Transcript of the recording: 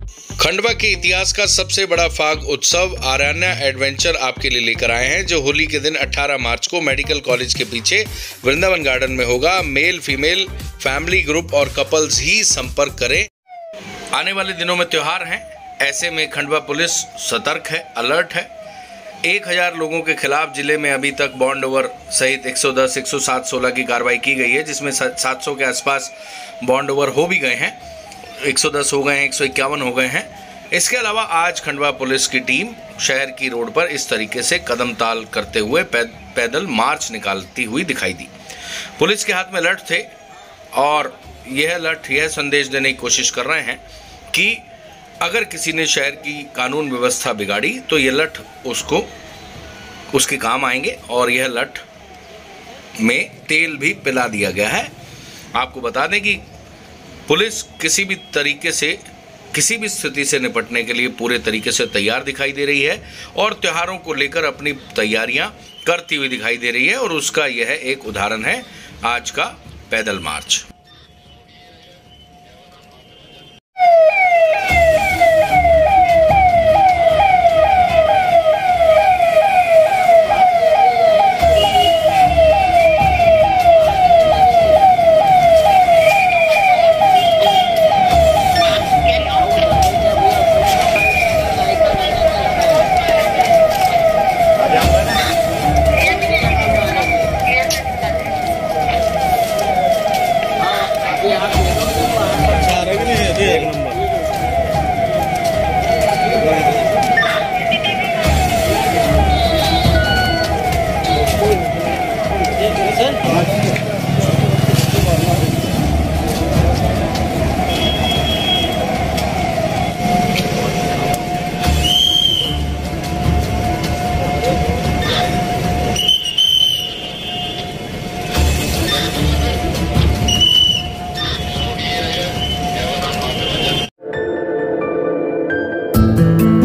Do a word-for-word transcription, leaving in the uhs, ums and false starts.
खंडवा के इतिहास का सबसे बड़ा फाग उत्सव आरण्या एडवेंचर आपके लिए लेकर आए हैं, जो होली के दिन अठारह मार्च को मेडिकल कॉलेज के पीछे वृंदावन गार्डन में होगा। मेल, फीमेल, फैमिली, ग्रुप और कपल्स ही संपर्क करें। आने वाले दिनों में त्योहार हैं, ऐसे में खंडवा पुलिस सतर्क है, अलर्ट है। एक हज़ार लोगों के खिलाफ जिले में अभी तक बॉन्ड ओवर सहित एक सौ दस, एक सौ सात, सोलह की कार्रवाई की गई है, जिसमें सात सौ के आसपास बॉन्ड ओवर हो भी गए हैं, एक सौ दस हो गए हैं, एक सौ इक्यावन हो गए हैं। इसके अलावा आज खंडवा पुलिस की टीम शहर की रोड पर इस तरीके से कदम ताल करते हुए पै, पैदल मार्च निकालती हुई दिखाई दी। पुलिस के हाथ में लठ थे और यह लठ यह संदेश देने की कोशिश कर रहे हैं कि अगर किसी ने शहर की कानून व्यवस्था बिगाड़ी तो यह लठ उसको उसके काम आएंगे, और यह लठ में तेल भी पिला दिया गया है। आपको बता दें कि पुलिस किसी भी तरीके से किसी भी स्थिति से निपटने के लिए पूरे तरीके से तैयार दिखाई दे रही है और त्योहारों को लेकर अपनी तैयारियां करती हुई दिखाई दे रही है, और उसका यह एक उदाहरण है आज का पैदल मार्च। Thank you.